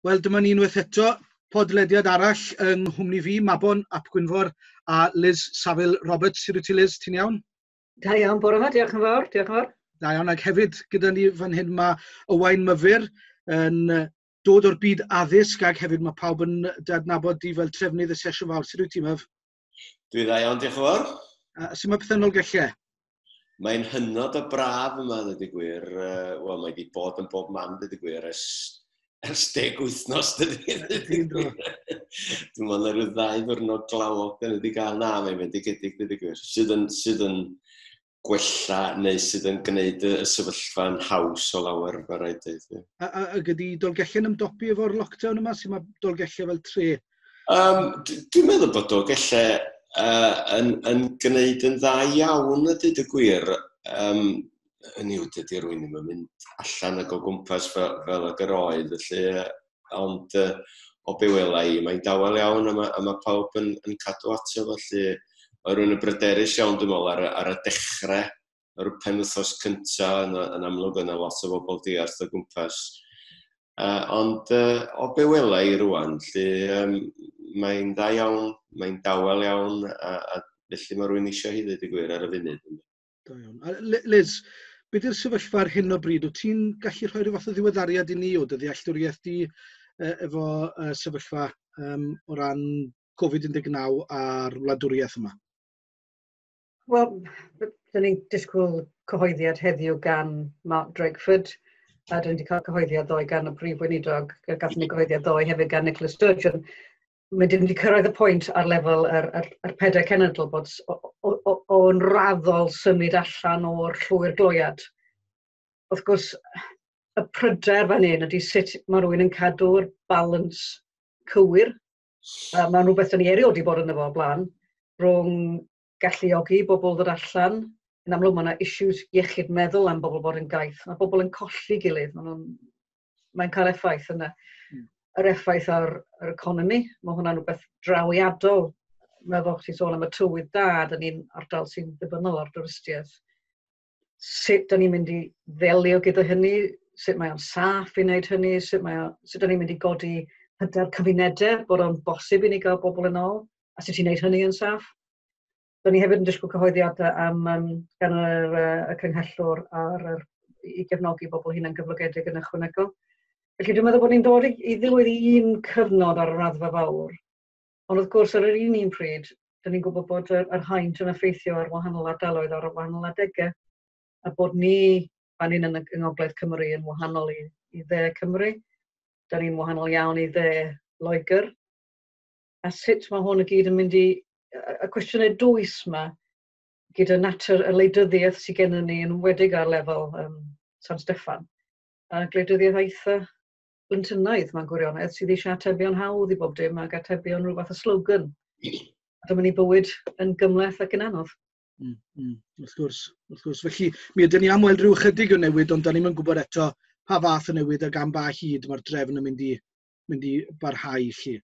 Wel, dyma ni unwaith eto podlediad arall yng nghwmni fi, Mabon, ap Gwynfor a Liz Saville Roberts. Sut wyt ti, Liz? Ti'n iawn? Da iawn, bore yma, diolch yn fawr, diolch yn fawr. Da iawn, ac hefyd gyda ni fan hyn mae Ywain Myfyr yn dod o'r byd addysg, ac hefyd mae pawb yn adnabod di fel trefnydd y Sesiwn Fawr. Sut wyt ti, Myf? Dwi dda iawn, diolch yn fawr. Sut mae pethau Dolgellau? Mae'n hynod o braf yma, dydy gwir. Wel, mae wedi bod yn bob man, dydy gwir, ers 10 wythnos, dydy. Dwi'n meddwl na rhyw 2 ddiwrnod glawog dyn wedi cael na, mae'n fendigedig, dydy gwir. Sydd yn gwella neu sydd yn gwneud y sefyllfa'n haws o lawer, fe rhaid dweud. A gyda Dolgellau yn ymdopi efo'r lockdown yma? Sydd mae Dolgellau fel tre? Dwi'n meddwl bod Dolgellau yn gwneud yn dda iawn, ydy gwir. Hynny yw, dydy rwy'n ddim yn mynd allan ag o gwmpas fel ag yr oedd, felly, ond o be wela i, mae'n dawel iawn a mae pawb yn cadw ato, felly mae rwy'n y bryderus iawn, dwi'n meddwl, ar y dechrau, ar y penwythnos cyntaf, yn amlwg yna lot o bobl diarth o gwmpas. Ond o be wela i rwan, mae'n dda iawn, mae'n dawel iawn, a felly mae rwy'n eisiau hi ddweud y gwir ar y funud. Da iawn. Liz, beth yw'r sefyllfa ar hyn o bryd? Wyt ti'n gallu rhoi rhyw fath o ddiweddariad i ni o dy ddealltwriaeth di efo sefyllfa o ran Covid-19 a'r wladwriaeth yma? Wel, dyn ni'n disgwyl cyhoeddiad heddiw gan Mark Drakeford, a dyn ni wedi cael cyhoeddiad ddoe gan y Prif Weinidog, a gath ni cyhoeddiad ddoe hefyd gan Nicholas Sturgeon. Mae dyn ni wedi cyrraedd y pwynt ar lefel yr 4 cenedl bod o'n raddol symud allan o'r llwyr gloiad. Wrth gwrs, y pryder fan hyn ydy sut mae rhywun yn cadw'r balans cywir. Mae'n rhywbeth dyn ni erioed wedi bod yn efo o blaen, rhwng galluogi bobl ddod allan. Yn amlwg, mae yna issues iechyd meddwl am bobl bod yn gaeth. Mae bobl yn colli gilydd. Mae'n cael effaith yna. Yr effaith ar yr economi, mae hwnna'n rhywbeth drawiadol. Meddwl ti'n sôn am y tywydd da, dyn ni'n ardal sy'n ddibynnol ar dwristiaeth. Sut dyn ni'n mynd i ddelio gyda hynny, sut mae o'n saff i wneud hynny, sut dyn ni'n mynd i godi hyder cymunedau, bod o'n bosib i ni gael bobl yn ôl, a sut i'n wneud hynny yn saff. Dyn ni hefyd yn disgwyl cyhoeddiadau gan y cynghellwr i gefnogi bobl hunan gyflogedig yn ychwanegol. Felly dwi'n meddwl bod ni'n dod i ddilwydd un cyfnod ar y raddfa fawr. Ond wrth gwrs, ar yr un pryd, dyn ni'n gwybod bod yr haint yn effeithio ar wahanol ardaloedd ar wahanol adegau. A bod ni, fan hyn yn y Ngogledd Cymru, yn wahanol i dde Cymru. Dyn ni'n wahanol iawn i dde Loegr. A sut mae hwn y gyd yn mynd i... Y cwestiynau dwys yma, gyda natur y wleidyddiaeth sydd gennym ni yn wedig ar lefel San Steffan. A gwleidyddiaeth eitha blyntynaidd mewn gwirionedd sydd eisiau atebion hawdd i bob dim ac atebion rhyw fath o slogan. A dyma ni bywyd yn gymleth ac yn anodd. Wrth gwrs. Felly, mi ydyn ni am weld rhyw chydig o newid, ond da ni'n gwybod eto pa fath o newid ac am ba hyd mae'r drefn yn mynd i barhau chi.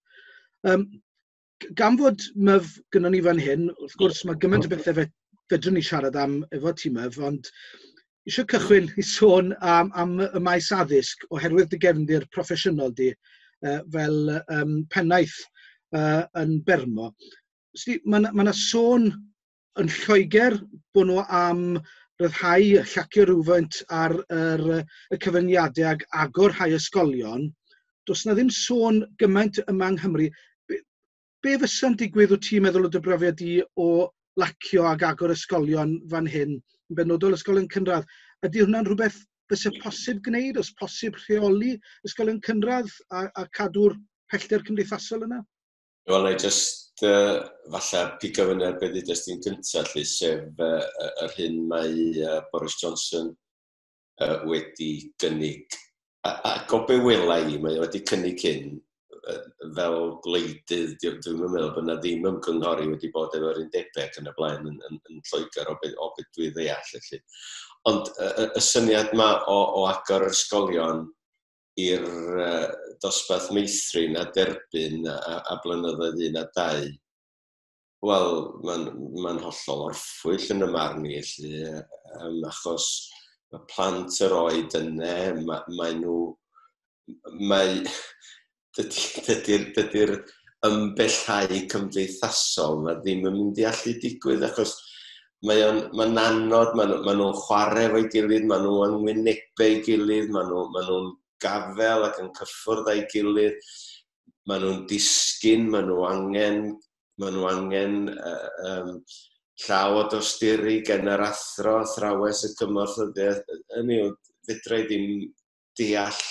Gan fod Myf gynnon ni fan hyn, wrth gwrs mae gymaint o bethau fedrwn ni siarad am efo ti Myf, ond eisiau cychwyn i sôn am y maes addysg oherwydd dy gefndir proffesiynol di fel pennaeth yn Bermo. Mae yna sôn yn Lloegr bod nhw am ryddhau llacio rhywfaint ar y cyfyngiadau ag agor rhai ysgolion. Does na ddim sôn gymaint yma yng Nghymru. Be fysa'n digwydd wyt ti'n meddwl o dy brofiad di o lacio ag agor ysgolion fan hyn, yn benodol ysgolion cynradd? Ydy hwnna'n rhywbeth fysa posib gwneud? Oes posib rheoli ysgolion cynradd a cadw'r pellter cymdeithasol yna? Wel, na i jyst falle pigo fyny ar beth i destun cyntaf, sef yr hyn mae Boris Johnson wedi gynnig. Ac o be wela i, mae wedi cynnig hyn fel gwleidydd, dwi'n meddwl bod yna ddim ymgynghori wedi bod efo'r undebau yn y blaen yn Lloegr o beth dwi ddeall. Ond y syniad yma o agor yr ysgolion i'r dosbarth meithrin a derbyn a blynyddoedd 1 a 2, wel, mae'n hollol orffwyll yn y marn i, achos mae plant yr oed yna, mae nhw dydy'r ymbellhau cymdeithasol na ddim yn mynd i allu digwydd, achos mae'n anodd, maen nhw'n chwarae efo'i gilydd, maen nhw'n yngwynebau gilydd, maen nhw'n gafel ac yn cyffwrdd â'i gilydd, maen nhw'n disgyn, maen nhw angen llaw o dosturi gen yr athro, athrawes y cymorthyddiaeth. Hynny yw, fedra i ddim deall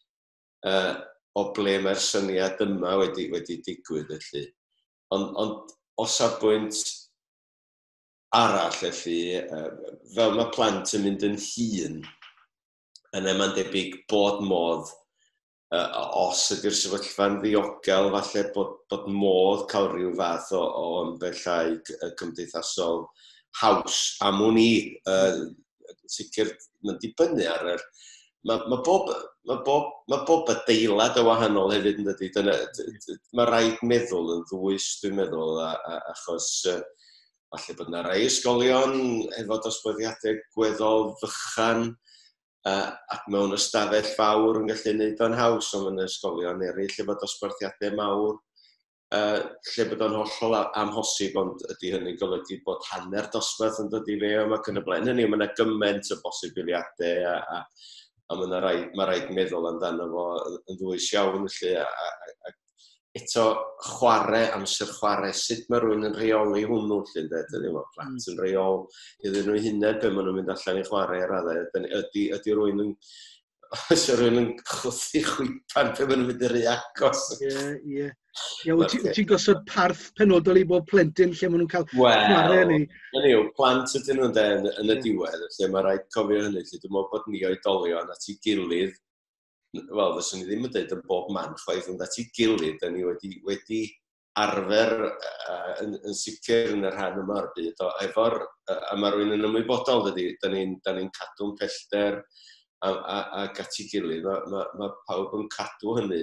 o ble mae'r syniad yma wedi digwydd, felly. Ond o safbwynt arall, felly, fel mae plant yn mynd yn hŷn, yna mae'n debyg bod modd, os ydy'r sefyllfa'n ddiogel, falle bod modd cael rhyw fath o ymbellhau cymdeithasol haws am hwn i. Sicr, mae'n dibynnu ar yr... Mae bob adeilad o wahanol hefyd yn dydy. Mae rhaid meddwl yn ddwys, dwi'n meddwl, achos falle bod yna rai ysgolion efo dosbarthiadau gweddol fychan ac mewn ystafell fawr yn gallu gwneud o'n haws, ond mewn ysgolion eraill efo dosbarthiadau mawr, lle bod o'n hollol amhosib, ond ydy hynny'n golygu bod hanner dosbarth yn dod i fewn ac yn y blaen. Hynny, mae yna gymaint o bosibiliadau a mae rhaid meddwl amdano fo yn ddwys iawn, felly. Eto, amser chwarae, sut mae rhywun yn rheoli hwnnw, lle, dydy mae plant yn rheol iddyn nhw hunain pe maen nhw'n mynd allan i chwarae ar raddau. Ydy rhywun yn chwthu chwipan pe maen nhw'n mynd i'r agos. Ie. Wyt ti'n gosod parth penodol i bob plentyn lle maen nhw'n cael chwarae ni? Hynny yw, plant ydyn nhw'n yn y diwedd, lle mae rhaid cofio hynny, lle dwi'n meddwl bod ni oedolion at ei gilydd, wel, fyswn i ddim yn dweud yn bob man chwaith, ond at ei gilydd, da ni wedi arfer yn sicr yn y rhan yma o'r byd, a mae rhywun yn ymwybodol, da ni'n cadw'n pellter ac at ei gilydd. Mae pawb yn cadw hynny,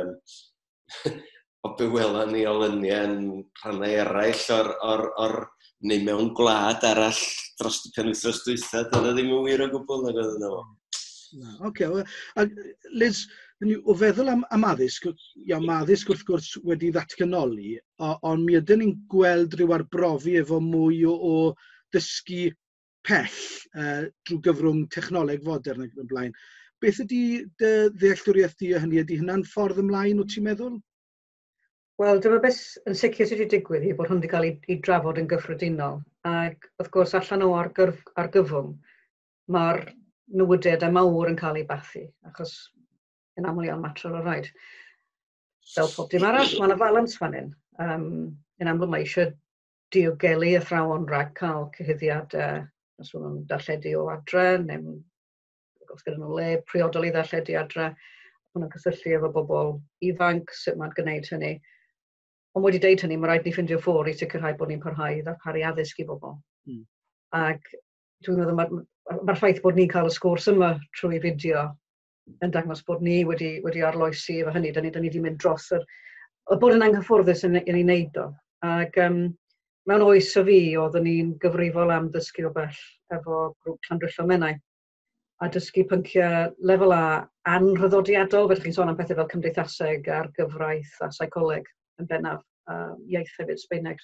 o be wela ni o lyniau yn rhannau eraill neu mewn gwlad arall dros y penwythnos dwytha, dyna ddim yn wir o gwbl nag oedd yna fo. Oce, Liz, o feddwl am addysg, mae addysg wrth gwrs wedi ddatganoli, ond mi ydyn ni'n gweld rhyw arbrofi efo mwy o dysgu pell drwy gyfrwng technoleg fodern ac yn y blaen. Beth ydy dy ddealltwriaeth di o hynny? Ydy hynna'n ffordd ymlaen, wyt ti'n meddwl? Wel, dyma beth yn sicr sydd wedi digwydd i bod hwn wedi cael ei drafod yn gyffredinol. Ac wrth gwrs, allan o argyfwng, mae'r newyddiadau mawr yn cael ei bathu, achos yn aml iawn mater o rhaid. Fel pob dim arall, mae yna balans fan hyn. Yn aml mae eisiau diogelu y athrawon rhag cael cyhuddiadau, os maen nhw'n darlledu o adre, neu os gyda nhw le priodol i ddarlledu adre, maen nhw'n cysylltu efo bobl ifanc, sut mae'n gwneud hynny. Ond wedi deud hynny, mae rhaid ni ffindio ffwr i sicrhau bod ni'n parhau i ddarparu addysg i bobl. Ac dwi'n meddwl mae'r ffaith bod ni'n cael y sgwrs yma trwy fideo yn dangos bod ni wedi arloesi efo hynny. Da ni wedi mynd dros bod yn anghyfforddus yn ei wneud o. Ac mewn oes o fi, oeddwn ni'n gyfrifol am dysgu o bell efo grŵp Llandrillo Menai. A dysgu pynciau lefel A anrhyddodiadol, felly chi'n sôn am pethau fel cymdeithaseg a'r gyfraith a seicoleg yn bennaf, iaith hefyd, Sbeineg.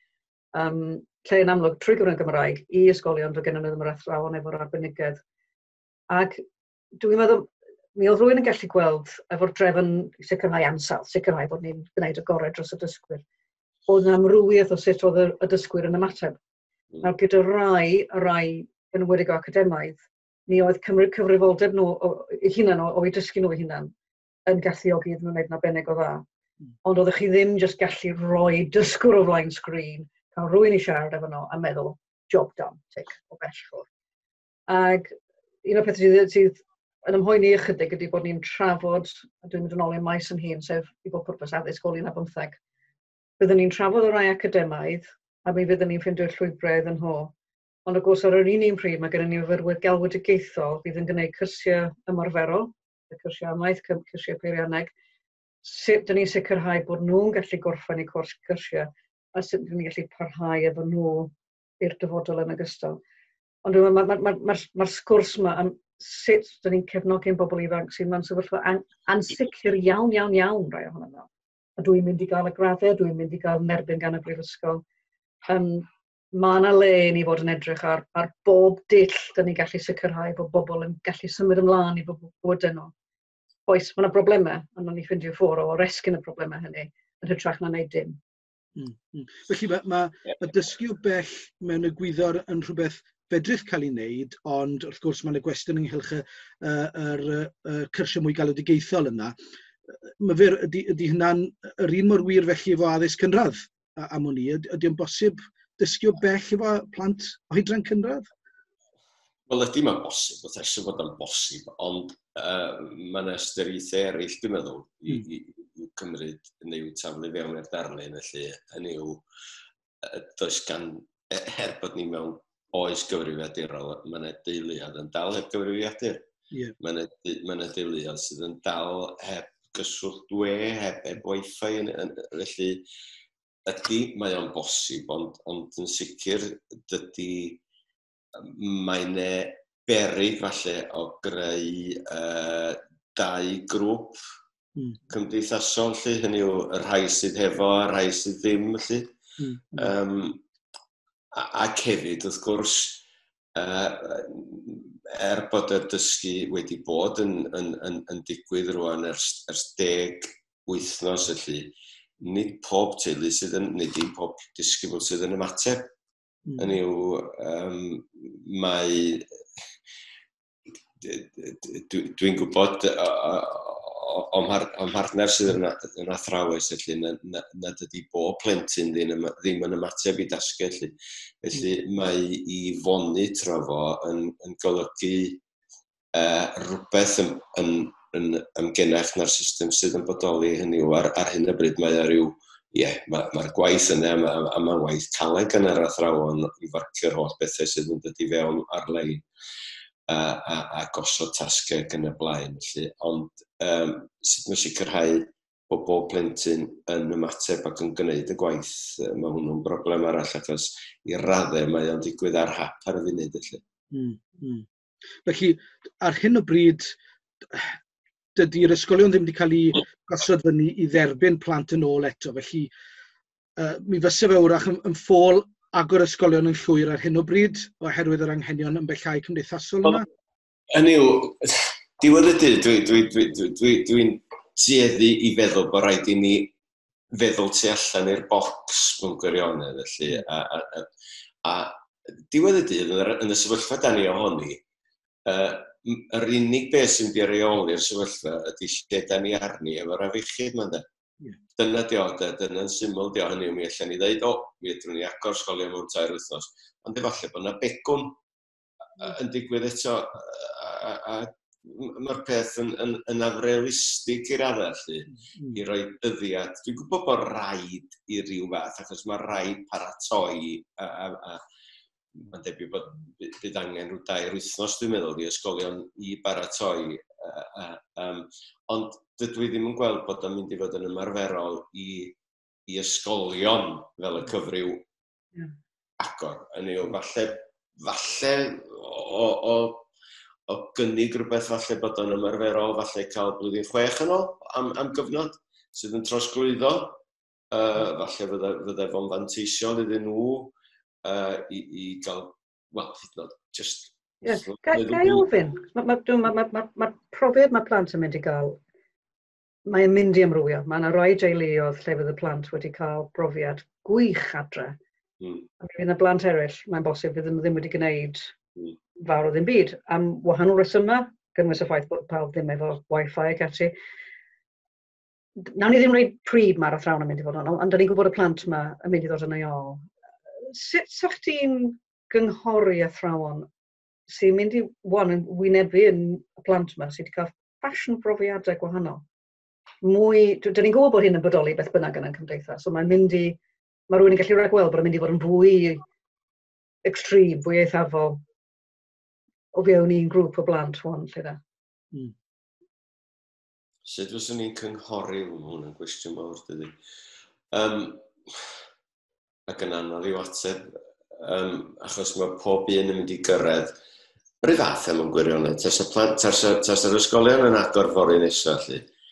Lle yn amlwg trwy gyfrwng Gymraeg i ysgolion fe gen nhw ddim yr athrawon efo'r arbenigedd. Ac dwi'n meddwl, mi oedd rhywun yn gallu gweld efo'r drefn sicrhau ansawdd, sicrhau bod ni'n gwneud y gorau dros y dysgwyr. Oedd yna amrywiaeth o sut oedd y dysgwyr yn ymateb. Nawr gyda rai yn wedig o academaidd, mi oedd cyfrifoldeb nhw eu hunan o'i dysgu nhw eu hunan yn galluogi iddyn nhw'n gwneud yn arbennig o dda. Ond oeddech chi ddim jyst gallu rhoi dysgwr o flaen sgrin, cael rhywun i siarad efo nhw a meddwl, job done, tic, o bell ffwrdd. Ac un o'r pethau sydd yn ymhoeni ychydig ydy bod ni'n trafod, a dwi'n mynd yn ôl i'n maes yn hun, sef i bod pwrpas addysg ôl i'n 15. Byddwn ni'n trafod o rai academaidd, a mi fyddwn ni'n ffindio'r llwybrau yn ho. Ond o gwrs ar yr un pryd mae gennym ni fyfyrwyr gelwedigaethol bydd yn gwneud cyrsiau ymarferol, y cyrsiau amaeth, cyrsiau peirianneg, sut dyn ni'n sicrhau bod nhw'n gallu gorffen eu cwrs cyrsiau a sut dyn ni'n gallu parhau efo nhw i'r dyfodol yn ogystal. Ond mae'r sgwrs yma am sut dyn ni'n cefnogi'n bobl ifanc sy'n mewn sefyllfa ansicr iawn rai ohono nhw. A dwi'n mynd i gael y graddau, dwi'n mynd i gael nerbyn gan y brifysgol. Mae yna le i ni fod yn edrych ar bob dill dyn ni'n gallu sicrhau bod bobl yn gallu symud ymlaen i bod nhw. Oes, mae yna broblemau, ond ni'n ffindio ffwr o resgyn y broblemau hynny yn hytrach na wneud dim. Felly mae dysgu o bell mewn y gwyddor yn rhywbeth fedrith cael ei wneud, ond wrth gwrs mae'n y gwestiwn ynghylch yr cyrsiau mwy galwadigaethol yna. Myfyr, ydy hynna'n yr un mor wir felly efo addysg cynradd am hwnni? Ydy o'n bosib dysgu o bell efo plant oedran cynradd? Wel, ydy mae'n bosib, wrth eisiau bod yn bosib, ond mae yna ystyriaethau eraill, dwi'n meddwl, i cymryd newid taflu fewn i'r darlun, felly hynny yw, does gan, bod ni mewn oes gyfrifiadurol, mae yna deuluoedd yn dal heb gyfrifiadur. Mae yna deuluoedd sydd yn dal heb gyswllt we, heb Wi-Fi, felly ydy mae o'n bosib, ond yn sicr dydy mae'n beryg falle o greu dau grŵp cymdeithasol, hynny yw y rhai sydd hefo a rhai sydd ddim. Ac hefyd, wrth gwrs, bod y dysgu wedi bod yn digwydd rwan ers 10 wythnos, nid pob teulu sydd yn, nid i pob disgybl sydd yn ymateb. Hynny yw, dwi'n gwybod o'm mhartner sydd yn athrawes, nad ydy bob plentyn ddim yn ymateb i dasgu. Felly mae i fonitro fo yn golygu rhywbeth yn ymgenach na'r system sydd yn bodoli. Hynny yw, ar hyn o bryd mae o ryw, mae'r gwaith yna, a mae'n waith caleg yn yr athrawon i farcio'r holl bethau sydd yn dod i fewn ar-lein a gosod tasgau ac yn y blaen. Ond sut mae sicrhau bod bob plentyn yn ymateb ac yn gwneud y gwaith, mae hwnnw'n broblem arall, achos i raddau mae o'n digwydd ar hap ar y funud. Felly, ar hyn o bryd, dydy'r ysgolion ddim wedi cael ei gosod fyny i dderbyn plant yn ôl eto. Felly, mi fysa fe wrach yn ffôl agor ysgolion yn llwyr ar hyn o bryd, oherwydd yr anghenion yn bellhau cymdeithasol yma? Hynny yw, diwedd y dydd, dwi'n tueddu i feddwl bod rhaid i ni feddwl tu allan i'r bocs mewn gwirionedd. A diwedd y dydd, yn y sefyllfa da ni ohoni, yr unig beth sy'n di reoli'r sefyllfa ydy lle da ni arni efo'r afiechyd yma. Dyna dyna'n syml di o, hynny yw mi allan ni ddeud, mi ydyn ni agor ysgolion mewn 2 wythnos, ond efallai bod yna begwn yn digwydd eto, a mae'r peth yn afrealistig i'r raddau, i roi dyddiad. Dwi'n gwybod bod rhaid i ryw fath, achos mae rhaid paratoi, mae'n debyg bod bydd angen rhyw 2 wythnos, dwi'n meddwl, i ysgolion i baratoi. Ond dydw i ddim yn gweld bod o'n mynd i fod yn ymarferol i ysgolion fel y cyfryw agor. Hynny yw, falle o gynnig rhywbeth falle bod o'n ymarferol, falle cael blwyddyn 6 yn ôl am gyfnod sydd yn trosglwyddo. Falle fydde fo'n fanteisiol iddyn nhw i gael, hyd yn oed, just... Ga i ofyn? Mae'r profiad mae plant yn mynd i gael, mae'n mynd i amrywio. Mae yna rai deuluoedd lle fydd y plant wedi cael brofiad gwych adre. A fydd yna blant eraill, mae'n bosib fydd ddim wedi gwneud fawr o ddim byd. Am wahanol resymau, gynnwys y ffaith bod pawb ddim efo Wi-Fi ac ati. Nawn ni ddim rhaid pryd mae'r athrawon yn mynd i fod yn, ond da ni'n gwybod y plant yma yn mynd i ddod yn ei ôl. Sut sa'ch ti'n gynghori athrawon sy'n mynd i wynebu yn y plant yma sydd wedi cael ffasiwn brofiadau gwahanol? Dyn ni'n gwybod bod hyn yn bodoli beth bynnag yn y cymdeithas, so mae rhywun yn gallu rhagweld bod yn mynd i fod yn fwy extreme, fwy eithafol o fewn un grŵp o blant hwn, lle da. Sut fyswn ni'n cynghori hwn yn gwestiwn mawr, dydy? Ac yn anodd i'w ateb, achos mae pob un yn mynd i gyrraedd yr fath am yn gwirionedd. Tas yr ysgolion yn agor fory nesaf,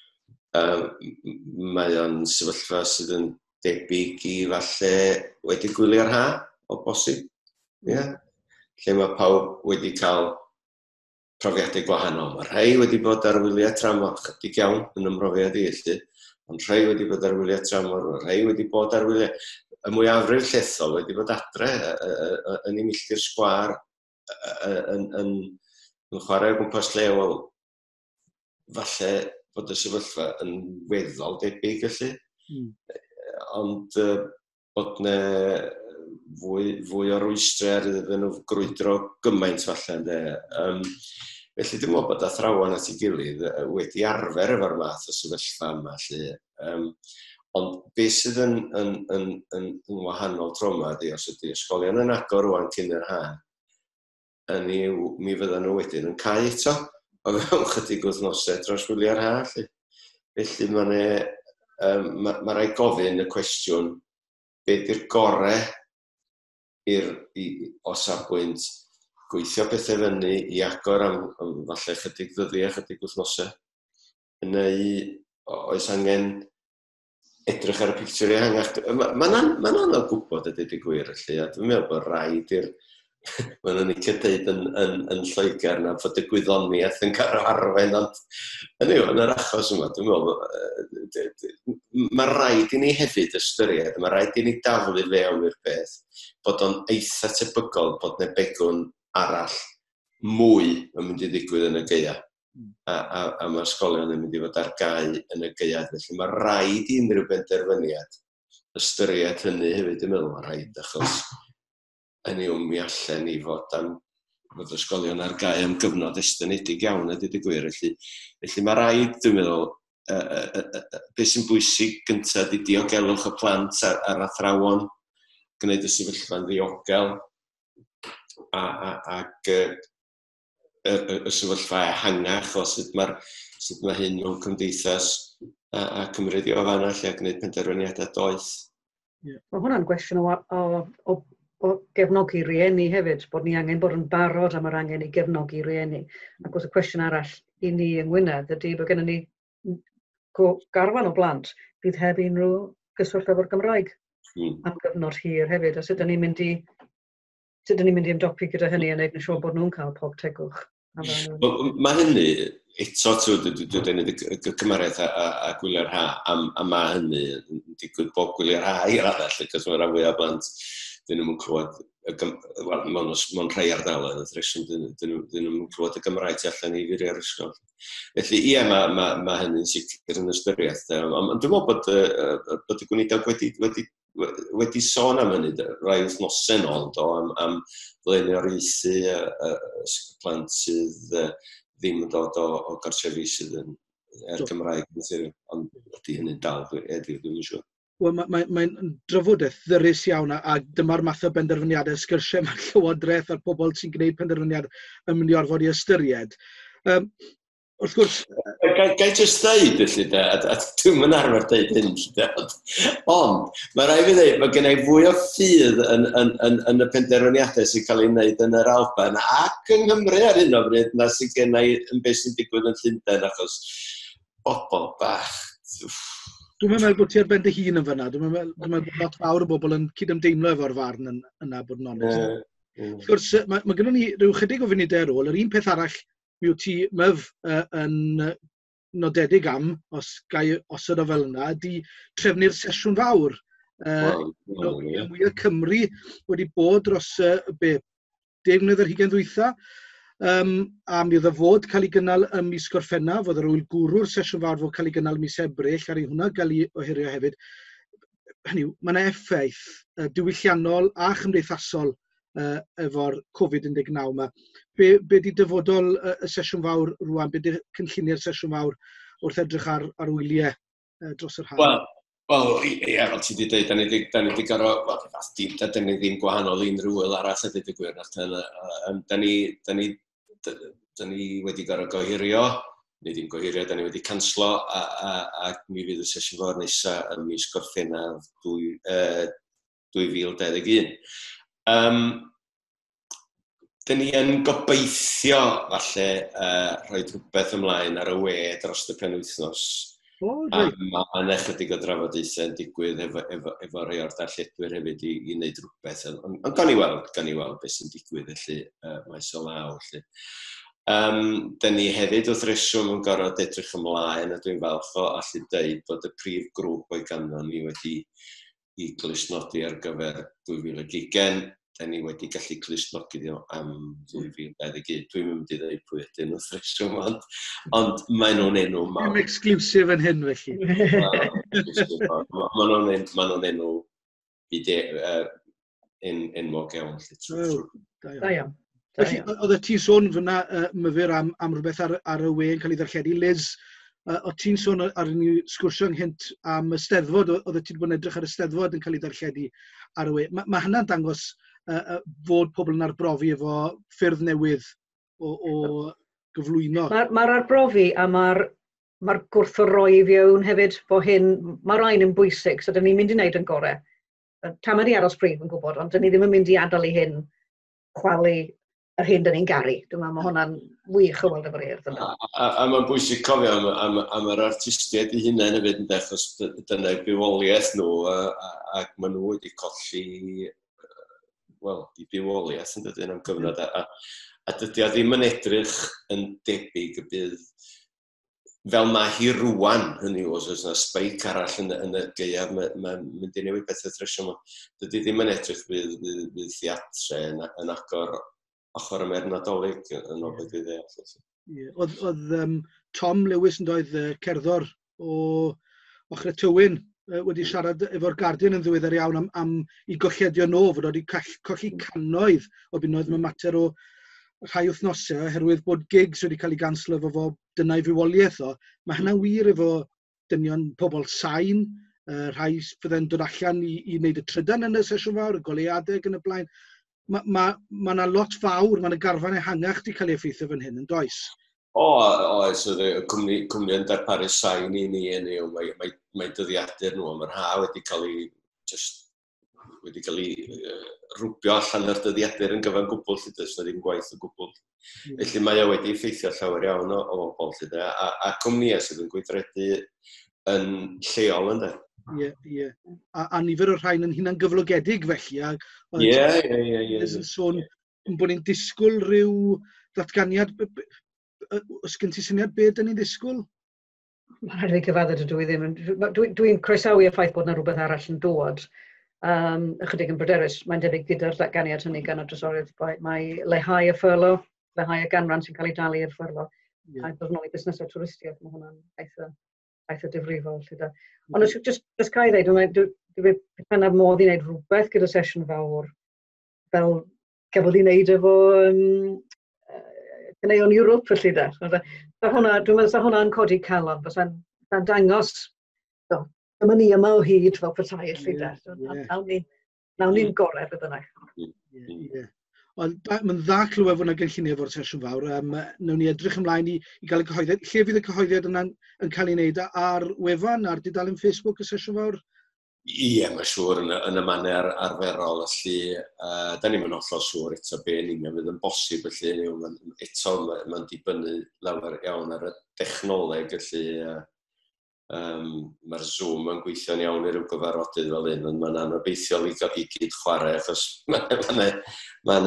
mae o'n sefyllfa sydd yn debyg i falle wedi gwylio'r ha, o bosib. Lle mae pawb wedi cael profiadau gwahanol. Mae rhai wedi bod ar wyliau tramor, chydig iawn yn ymrofiad i elli, ond rhai wedi bod ar wyliau tramor, rhai wedi bod ar wyliau, y mwyafrif llethol wedi bod adre yn ei milltir sgwar, yn chwarae o gwmpas lleol, falle bod y sefyllfa yn weddol debyg felly. Ond bod yna fwy o rwystr iddyn nhw grwydro gymaint falle. Felly dwi'n meddwl bod athrawon at ei gilydd wedi arfer efo'r math o sefyllfa yma. Ond beth sydd yn wahanol tro yma ydy, os ydy ysgolion yn agor rwan cyn yr ha, mi fyddan nhw wedyn yn cael eto o fewn chydig wythnosau dros wyliau'r ha. Felly mae rai gofyn y cwestiwn beth yw'r gorau o safbwynt gweithio pethau fyny i agor am falle chydig ddyddiau, chydig wythnosau. Neu oes angen edrych ar y pictiwr ehangach. Mae'n anodd gwybod ydy gwir felly, a dwi'n meddwl bod rhaid i'r Mae'n nhw'n licio deud yn Lloegr na fod y gwyddoniaeth yn cael arwen, ond yn yr achos yma, dwi'n meddwl, mae rhaid i ni hefyd ystyried, mae rhaid i ni daflu fewn i'r peth, bod o'n eitha tebygol bod ne begwn arall mwy yn mynd i ddigwydd yn y gaea. A mae'r ysgolion yn mynd i fod ar gau yn y gaead. Felly mae rhaid i unrhyw benderfyniad ystyried hynny hefyd, dwi'n meddwl, mae rhaid, achos hynny mi allan ni fod ysgolion ar gau am gyfnod estynedig iawn ydy gwir. Felly mae rhaid, dwi'n meddwl, beth sy'n bwysig gyntaf i diogelwch y plant a'r athrawon, gwneud y sefyllfa'n ddiogel, ac y sefyllfa ehangach o sut mae hyn mewn cymdeithas a cymryd i o fanna lle a gwneud penderfyniadau doeth. Mae hwnna'n gwestiwn o gefnogi rieni hefyd, bod ni angen bod yn barod am yr angen i gefnogi rieni. Ac wrth y cwestiwn arall i ni yng Ngwynedd ydy bod gennym ni garfan o blant bydd heb unrhyw gyswllt efo'r Gymraeg am gyfnod hir hefyd. A sut ydyn ni'n mynd i ymdopi gyda hynny a wneud yn siŵr bod nhw'n cael pob tegwch. Mae hynny, eto dwi'n dweud y cymariaeth a gwylio'r ha, a mae hynny yn digwydd bob gwylio'r ha i'r arall, achos mae'r rhan fwyaf blant dyn nhw'n clywed, mewn rhai ardaloedd, dyn nhw'n clywed y Gymraeg tu allan i furio'r ysgol. Felly, ie, mae hynny'n sicr yn ystyriaeth. Ond dwi'n meddwl bod y gweinidog wedi sôn am hynny, rai wythnosau nôl, am flaenioraethu plant sydd ddim yn dod o gartrefi sydd yn Gymraeg, ond ydy hynny'n dal, dwi'n yn siŵr. Mae'n drafodaeth ddyrus iawn a dyma'r math o benderfyniadau sgyrsiau mae'r llywodraeth a'r pobl sy'n gwneud penderfyniad yn mynd i orfod i ystyried. Wrth gwrs... Gai jyst dweud, felly, a dwi'n mynd arfer dweud hyn, ond mae rai fi ddweud, mae gennau fwy o ffydd yn y penderfyniadau sy'n cael ei wneud yn yr Alban ac yng Nghymru ar hyn o bryd na sy'n gennau yn beth sy'n digwydd yn Llundain, achos bobl bach... Dwi'n meddwl bod ti ar ben dy hun yn fyna. Dwi'n meddwl bod lot fawr o bobl yn cydymdeimlo efo'r farn yna, bod yn onest. Wrth gwrs, mae gennym ni rhyw chydig o funudau ar ôl. Yr un peth arall mi wyt ti yn nodedig am, os gai osod o fel yna, ydy trefnu'r Sesiwn Fawr. Mwy o Cymru wedi bod dros 10 mlynedd ar hugain ddwytha. A mi oedd y fod cael ei gynnal ym mis Gorffennaf, oedd yr wyl gwrw'r Sesiwn Fawr fod cael ei gynnal mis Ebrill, ar ei hwnna gael ei ohirio hefyd. Hynny yw, mae yna effaith diwylliannol a chymdeithasol efo'r Covid-19 yma. Be di dyfodol y Sesiwn Fawr rwan? Be di cynlluniau'r Sesiwn Fawr wrth edrych ar wyliau dros yr haf? Wel, ie, fel ti wedi dweud, da ni wedi gorau, da ni ddim gwahanol unrhyw wyl arall a dweud y gwir. Da ni wedi gorau gohirio, neu ddim gohirio, da ni wedi canslo, a mi fydd y Sesiwn Fawr nesaf yn mis Gorffennaf 2021. dyn ni yn gobeithio falle rhoi rhywbeth ymlaen ar y we dros y penwythnos. Mae'n ychydig o drafodaethau yn digwydd efo rhai o'r darlledwyr hefyd i wneud rhywbeth. Ond gan i weld beth sy'n digwydd felly maes o law. Dyn ni hefyd wrth reswm yn gorfod edrych ymlaen a dwi'n falch o allu dweud bod y prif grŵp o'i ganol ni wedi i glusnodi ar gyfer 2020. Da ni wedi gallu clusnogi am 2021. Dwi'n mynd i ddweud pwy ydyn wrth reswm, ond maen nhw'n enw mawr. Dim exclusive yn hyn felly. Maen nhw'n enw enwog iawn. Da iawn. Felly, oedd y ti sôn fyna, Myfyr, am rhywbeth ar y we yn cael ei ddarlledu. Liz, oedd ti'n sôn ar ni sgwrsio ynghynt am y steddfod, oedd ti wedi bod yn edrych ar y steddfod yn cael ei ddarlledu ar y we. Mae hynna'n dangos fod pobl yn arbrofi efo ffyrdd newydd o gyflwyno. Mae'r arbrofi a mae'r gwrthoroi i fiewn hefyd, bod hyn, mae'r rhain yn bwysig, so dyn ni'n mynd i wneud yn gorau. Tam ydi aros brif yn gwybod, ond dyn ni ddim yn mynd i adael i hyn chwalu yr hyn dyn ni'n garu. Dwi'n meddwl, mae hwnna'n wych o weld efo'r urdd yna. A mae'n bwysig cofio am yr artistiaid i hunain hefyd, achos dyna bywoliaeth nhw, ac maen nhw wedi colli i bywoliaeth yn dydyn am gyfnod. A dydy o ddim yn edrych yn debyg y bydd fel mae hi rwan, hynny os oes yna speic arall yn y gaeaf, mae'n mynd i newid beth ydreswm. Dydy ddim yn edrych bydd theatre yn agor ochr y Nadolig yn o beth i ddeall. Oedd Tom Lewis yn doedd cerddor o ochr y Tywyn wedi siarad efo'r Guardian yn ddiweddar iawn am i golledio nhw fod wedi colli cannoedd o bunnoedd mewn mater o rhai wythnosau oherwydd bod gigs wedi cael ei ganslo efo dyna'i fywoliaeth o. Mae hynna'n wir efo dynion pobl sain, rhai fydde'n dod allan i wneud y trydan yn y Sesiwn Fawr, y goleuadau yn y blaen. Mae yna lot fawr, mae yna garfan ehangach wedi cael ei effeithio fan hyn, yn does? Oes, oedd y cwmni yn darparu sain i ni yn yw, mae dyddiadur nhw am yr ha wedi cael ei rwbio allan o'r dyddiadur yn gyfan gwbl, does na ddim gwaith o gwbl. Felly mae o wedi effeithio llawer iawn o bobl, a cwmnïau sydd yn gweithredu yn lleol ynddo. Ie. A nifer o'r rhain yn hunan gyflogedig felly. Ie. Yn sôn bod ni'n disgwyl rhyw ddatganiad. Os gen ti syniad beth dyn ni'n disgwyl? Mae'n rhaid i fi cyfadda dydw i ddim. Dwi'n croesawu y ffaith bod yna rhywbeth arall yn dod. Ychydig yn bryderus, mae'n debyg gyda'r ddatganiad hynny gan y drysorydd. Mae leihau y ffyrlo, leihau y ganran sy'n cael ei dalu i'r ffyrlo. A dod nôl i busnesau twristiaeth, mae hwnna'n eitha difrifol. Ond just cael ei ddweud, dwi'n pen ar modd i wneud rhywbeth gyda Sesiwn Fawr fel gafodd i wneud efo Caneuon Ewrop felly da. Dwi'n meddwl hwnna'n codi calon, fysa'n dangos dyma ni yma o hyd fel petai felly da. Nawn ni'n gorau bydd yna. Ond mae'n dda clywed fod yna gynlluniau efo'r Sesiwn Fawr. Nawn ni edrych ymlaen i gael y cyhoeddiad. Lle fydd y cyhoeddiad yna'n cael ei wneud ar wefan, ar dudalen Facebook y Sesiwn Fawr? Ie, mae'n siŵr yn y manner arferol. Da ni'n mynd hollol siŵr eto be yn union fydd yn bosib. Eto mae'n dibynnu lawer iawn ar y dechnoleg. Mae'r Zoom yn gweithio'n iawn i ryw gyfarfodydd fel un, ond mae'n anobeithiol i gyd chwarae, achos mae'n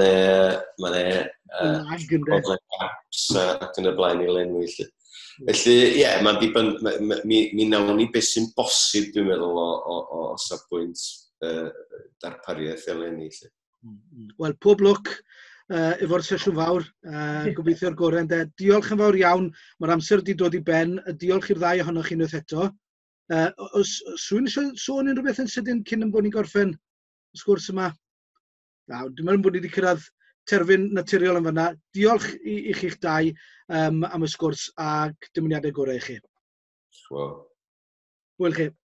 gaps ac yn y blaen i lenwi. Felly, ie, mi nawn ni beth sy'n bosib, dwi'n meddwl, o safbwynt darpariaeth eleni. Wel, pob lwc efo'r Sesiwn Fawr, gobeithio'r gorau. Diolch yn fawr iawn, mae'r amser wedi dod i ben, diolch i'r ddau ohonoch chi unwaith eto. Os rhywun eisiau sôn unrhyw beth yn sydyn cyn bod ni'n gorffen y sgwrs yma? Dwi'n meddwl bod ni wedi cyrraedd terfyn naturiol yn fanna. Diolch i chi'ch dau am y sgwrs ac dymuniadau gorau i chi. Wel. Hwyl chi.